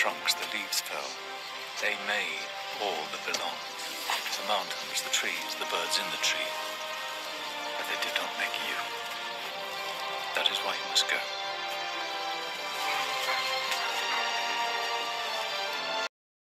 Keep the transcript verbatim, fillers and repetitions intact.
trunks the leaves fell. They made all that belonged. The mountains, the trees, the birds in the tree. But they did not make you. That is why you must go.